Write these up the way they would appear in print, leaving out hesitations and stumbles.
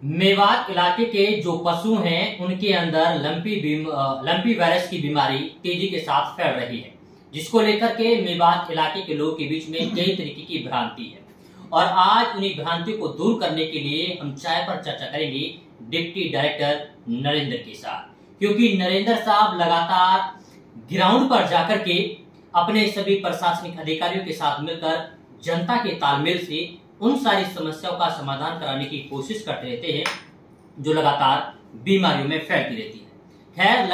मेवात इलाके के जो पशु हैं उनके अंदर लंपी वायरस की बीमारी तेजी के साथ फैल रही है, जिसको लेकर के मेवात इलाके के लोगों के बीच में कई तरीके की भ्रांति है। और आज उन्हीं भ्रांतियों को दूर करने के लिए हम चाय पर चर्चा करेंगे डिप्टी डायरेक्टर नरेंद्र के साथ, क्योंकि नरेंद्र साहब लगातार ग्राउंड पर जाकर के अपने सभी प्रशासनिक अधिकारियों के साथ मिलकर जनता के तालमेल से उन सारी समस्याओं का समाधान कराने की कोशिश करते रहते हैं जो लगातार बीमारियों में फैलती रहती है। खैर,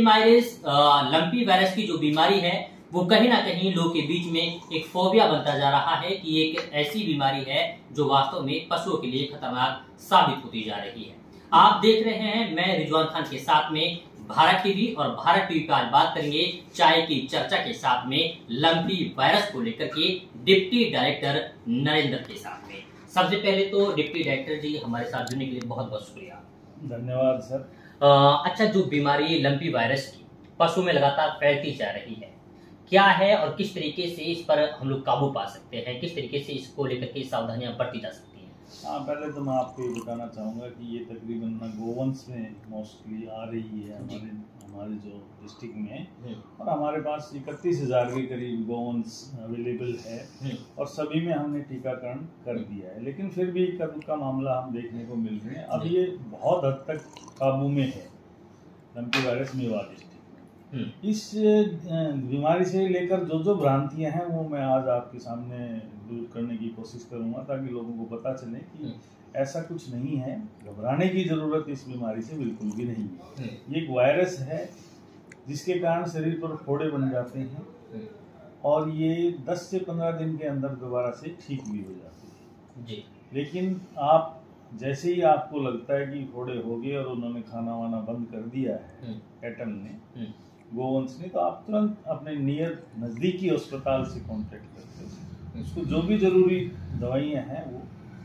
लंपी वायरस की जो बीमारी है वो कहीं ना कहीं लोगों के बीच में एक फोबिया बनता जा रहा है कि एक ऐसी बीमारी है जो वास्तव में पशुओं के लिए खतरनाक साबित होती जा रही है। आप देख रहे हैं, मैं रिजवान खान के साथ में भारत टीवी, और भारत टीवी पर आज बात करेंगे चाय की चर्चा के साथ में लंपी वायरस को लेकर के डिप्टी डायरेक्टर नरेंद्र के साथ में। सबसे पहले तो डिप्टी डायरेक्टर जी, हमारे साथ जुड़ने के लिए बहुत बहुत शुक्रिया। धन्यवाद सर। अच्छा, जो बीमारी लंपी वायरस की पशु में लगातार फैलती जा रही है, क्या है और किस तरीके से इस पर हम लोग काबू पा सकते हैं, किस तरीके से इसको लेकर के सावधानियां बरती जा सकती हैं? हाँ, पहले तो मैं आपको ये बताना चाहूँगा कि ये तकरीबन गोवंश में मोस्टली आ रही है हमारे जो डिस्ट्रिक्ट में, और हमारे पास 31,000 के करीब गोवंश अवेलेबल है और सभी में हमने टीकाकरण कर दिया है। लेकिन फिर भी कभी का मामला हम देखने को मिल रहे हैं। अब ये बहुत हद तक काबू में है लंपी वायरस मेवात डिस्ट्रिक्ट में। इस बीमारी से लेकर जो भ्रांतियां हैं वो मैं आज आपके सामने दूर करने की कोशिश करूंगा, ताकि लोगों को पता चले कि ऐसा कुछ नहीं है, घबराने की जरूरत इस बीमारी से बिल्कुल भी नहीं है। ये एक वायरस है जिसके कारण शरीर पर फोड़े बन जाते हैं और ये 10 से 15 दिन के अंदर दोबारा से ठीक भी हो जाती है जी। लेकिन आप जैसे ही आपको लगता है कि फोड़े हो गए और उन्होंने खाना वाना बंद कर दिया है कैटल ने, गोवंश ने, तो आप तुरंत अपने नियर नज़दीकी अस्पताल से कांटेक्ट करते हैं, उसको जो भी जरूरी दवाइयाँ हैं वो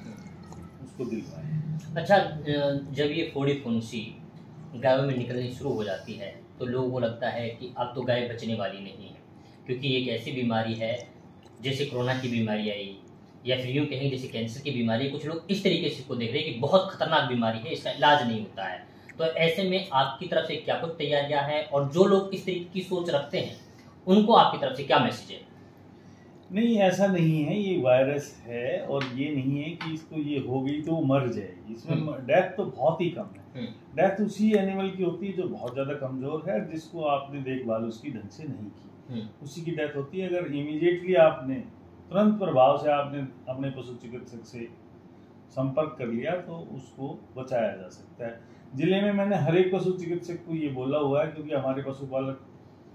उसको दिलवाएं। अच्छा, जब ये फोड़ी फुंसी गायों में निकलनी शुरू हो जाती है तो लोगों को लगता है कि अब तो गाय बचने वाली नहीं है, क्योंकि एक ऐसी बीमारी है जैसे कोरोना की बीमारी आई या फिर यूँ कहें जैसे कैंसर की बीमारी। कुछ लोग इस तरीके से इसको देख रहे हैं कि बहुत खतरनाक बीमारी है, इसका इलाज नहीं होता है। तो ऐसे में आपकी तरफ से क्या कुछ तैयारियां हैं, और जो लोग इस तरीके की सोच रखते हैं उनको आपकी तरफ से क्या मैसेज है? नहीं, ऐसा नहीं है। ये वायरस है और ये नहीं है कि इसको ये हो गई तो मर जाएगी। इसमें डेथ तो बहुत ही कम है। डेथ उसी एनिमल की होती है जो बहुत ज़्यादा कमज़ोर है, जिसको आपने देखभाल उसकी ढंग से नहीं की, उसी की डेथ होती है। अगर इमीडिएटली आपने तुरंत प्रभाव से आपने अपने पशु चिकित्सक से संपर्क कर लिया तो उसको बचाया जा सकता है। जिले में मैंने हर एक पशु चिकित्सक को ये बोला हुआ है, क्योंकि हमारे पशुपालक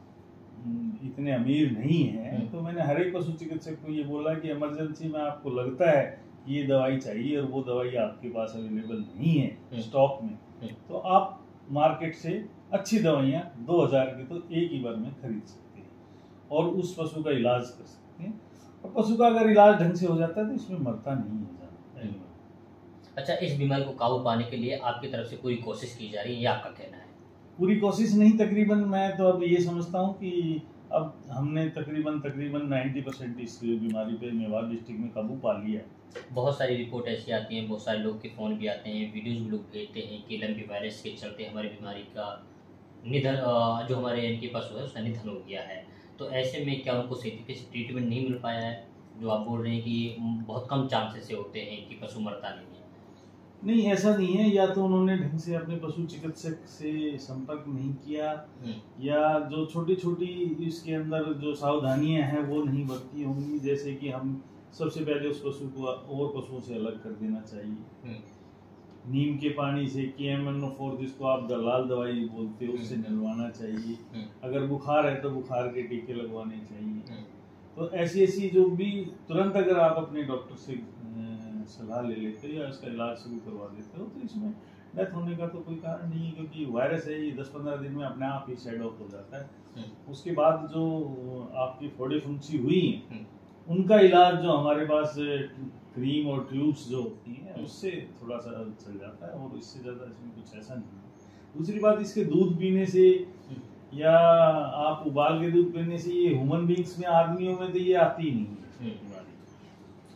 इतने अमीर नहीं हैं, तो मैंने हर एक पशु चिकित्सक को ये बोला कि इमरजेंसी में आपको लगता है कि ये दवाई चाहिए और वो दवाई आपके पास अवेलेबल नहीं है स्टॉक में, तो आप मार्केट से अच्छी दवाइयाँ 2,000 की तो एक ही बार में खरीद सकते हैं और उस पशु का इलाज कर सकते हैं। और पशु का अगर इलाज ढंग से हो जाता है तो इसमें मरता नहीं है ज़्यादा। अच्छा, इस बीमारी को काबू पाने के लिए आपकी तरफ से पूरी कोशिश की जा रही है, ये आपका कहना है? पूरी कोशिश नहीं, तकरीबन मैं तो अब ये समझता हूँ कि अब हमने तकरीबन 90% इस बीमारी पे मेवात डिस्ट्रिक्ट में काबू पा लिया है। बहुत सारी रिपोर्ट ऐसी आती हैं, बहुत सारे लोग के फ़ोन भी आते हैं, वीडियोज़ भी लोग भेजते हैं कि लंपी वायरस के चलते हमारी बीमारी का निधन, जो हमारे इनके पशु है उसका निधन हो गया है। तो ऐसे में क्या उनको सही तरीके से ट्रीटमेंट नहीं मिल पाया है? जो आप बोल रहे हैं कि बहुत कम चांसेस से होते हैं कि पशु मरता नहीं है। नहीं, ऐसा नहीं है। या तो उन्होंने ढंग से अपने पशु चिकित्सक से संपर्क नहीं किया, या जो छोटी छोटी इसके अंदर जो सावधानियां हैं वो नहीं बरती होंगी। जैसे कि हम सबसे पहले उस पशु को और पशुओं से अलग कर देना चाहिए। नीम के पानी से KMNO4, जिसको आप दलाल दवाई बोलते हो, उससे नहलवाना चाहिए। अगर बुखार है तो बुखार के टीके लगवाने चाहिए। तो ऐसी जो भी तुरंत अगर आप अपने डॉक्टर से सलाह ले लेते हो या इसका इलाज शुरू करवा देते हो तो इसमें डेथ होने का तो कोई कारण नहीं है, क्योंकि वायरस है, ये 10-15 दिन में अपने आप ही साइड ऑफ हो जाता है। उसके बाद जो आपकी फोड़े फुंसी हुई हैं उनका इलाज जो हमारे पास क्रीम और ट्यूब्स जो होती हैं उससे थोड़ा सा चल जाता है, और इससे ज़्यादा इसमें कुछ ऐसा नहीं है। दूसरी बात, इसके दूध पीने से या आप उबाल के दूध पीने से ये ह्यूमन बींग्स में, आदमियों में तो ये आती ही नहीं है बीमारी।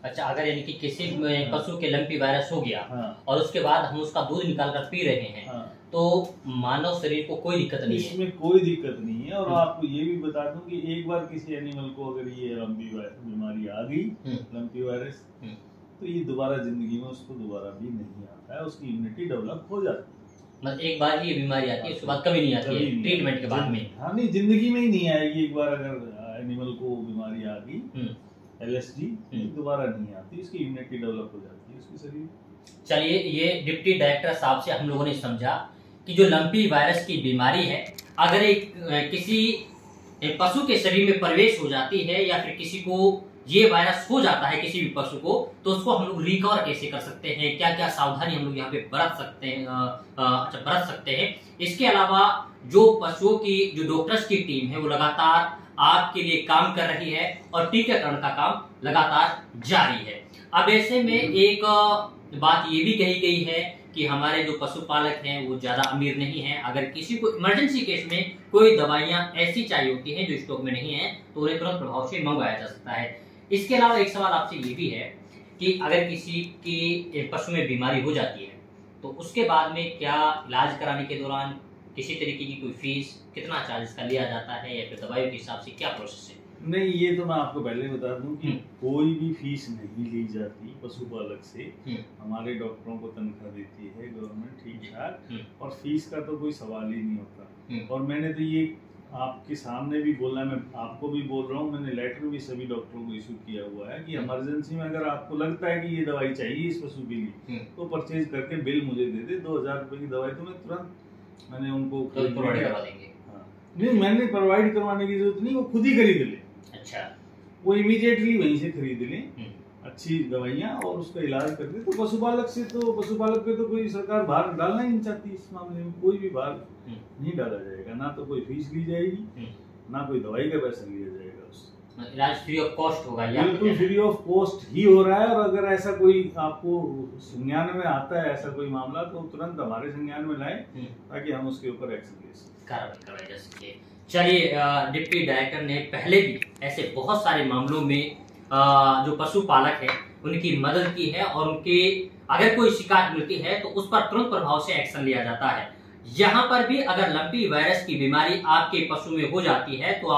अच्छा, अगर यानी कि किसी पशु के लंपी वायरस हो गया और उसके बाद हम उसका दूध निकाल कर पी रहे हैं तो मानव शरीर को कोई दिक्कत नहीं है? इसमें कोई दिक्कत नहीं है। और आपको ये भी बता दूं कि एक बार किसी एनिमल को अगर ये लंपी बीमारी आ गई, लंपी वायरस, तो ये दोबारा जिंदगी में उसको दोबारा भी नहीं आता है, उसकी इम्यूनिटी डेवलप हो जाती है। मतलब एक बार ये बीमारी आती है, उसके बाद कभी नहीं आती है ट्रीटमेंट के बाद में? हाँ, नहीं, जिंदगी में ही नहीं आएगी। एक बार अगर एनिमल को बीमारी आ गई LSD, दोबारा नहीं आती, इसकी इम्यूनिटी डेवलप हो जाती है उसके शरीर। चलिए, ये डिप्टी डायरेक्टर साहब से हम लोगों ने समझा कि जो लंपी वायरस की बीमारी है, अगर एक किसी पशु के शरीर में प्रवेश हो जाती है या फिर किसी को ये वायरस हो जाता है किसी भी पशु को, तो उसको हम लोग रिकवर कैसे कर सकते हैं, क्या क्या सावधानी हम लोग यहाँ पे बरत सकते हैं। इसके अलावा जो पशुओं की जो डॉक्टर्स की टीम है वो लगातार आपके लिए काम कर रही है और टीकाकरण का काम लगातार जारी है। अब ऐसे में एक बात ये भी कही गई है कि हमारे जो पशुपालक हैं वो ज्यादा अमीर नहीं हैं। अगर किसी को इमरजेंसी केस में कोई दवाइयां ऐसी चाहिए होती हैं जो स्टॉक में नहीं है तो उन्हें तुरंत प्रभाव से मंगवाया जा सकता है। इसके अलावा एक सवाल आपसे ये भी है कि अगर किसी की पशु में बीमारी हो जाती है तो उसके बाद में क्या इलाज कराने के दौरान किसी तरीके की कोई फीस, कितना चार्ज का लिया जाता है या फिर दवाइयों के हिसाब से क्या प्रोसेस है? नहीं, ये तो मैं आपको पहले बता दूं कि कोई भी फीस नहीं ली जाती पशुपालक से। हमारे डॉक्टरों को तनख्वाह देती है गवर्नमेंट, ठीक ठाक, और फीस का तो कोई सवाल ही नहीं होता। और मैंने तो ये आपके सामने भी बोला है, मैं आपको भी बोल रहा हूँ, मैंने लेटर भी सभी डॉक्टरों को इशू किया हुआ है कि इमरजेंसी में अगर आपको लगता है कि ये दवाई चाहिए इस पशु के लिए तो परचेज करके बिल मुझे दे दे। 2000 रुपए की दवाई तो मैं तुरंत मैंने उनको प्रोवाइड करवा देंगे। नहीं, मैंने प्रोवाइड करवाने की जरूरत नहीं, वो खुद ही खरीद ले। अच्छा, वो इमीडिएटली वहीं से खरीद लें अच्छी दवाइयाँ और उसका इलाज कर दे। तो पशुपालक पे तो कोई सरकार भार डालना ही नहीं चाहती। इस मामले में कोई भी भार नहीं डाला जाएगा, ना तो कोई फीस ली जाएगी, ना कोई दवाई का पैसा लिया जाएगा। उससे इलाज फ्री ऑफ कॉस्ट होगा, बिल्कुल फ्री ऑफ कॉस्ट ही हो रहा है। और अगर ऐसा कोई आपको संज्ञान में आता है ऐसा कोई मामला तो तुरंत हमारे संज्ञान में लाए ताकि हम उसके ऊपर एक्शन ले सकें, कार्रवाई करवाई जा सके। चलिए, डिप्टी डायरेक्टर ने पहले भी ऐसे बहुत सारे मामलों में जो पशुपालक है उनकी मदद की है और उनके अगर कोई शिकायत मिलती है तो उस पर तुरंत प्रभाव से एक्शन लिया जाता है। यहाँ पर भी अगर लंपी वायरस की बीमारी आपके पशु में हो जाती है तो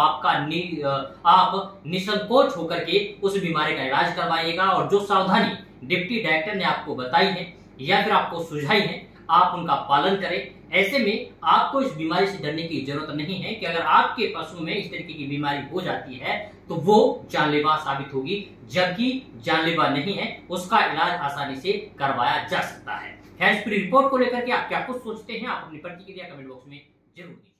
आप निसंकोच होकर के उस बीमारी का इलाज करवाइएगा और जो सावधानी डिप्टी डायरेक्टर ने आपको बताई है या फिर आपको सुझाई है आप उनका पालन करें। ऐसे में आपको इस बीमारी से डरने की जरूरत नहीं है कि अगर आपके पशु में इस तरीके की बीमारी हो जाती है तो वो जानलेवा साबित होगी, जबकि जानलेवा नहीं है, उसका इलाज आसानी से करवाया जा सकता है। खैर, इस पूरी रिपोर्ट को लेकर के आप क्या कुछ सोचते हैं आप अपनी प्रतिक्रिया कमेंट बॉक्स में जरूर दीजिए।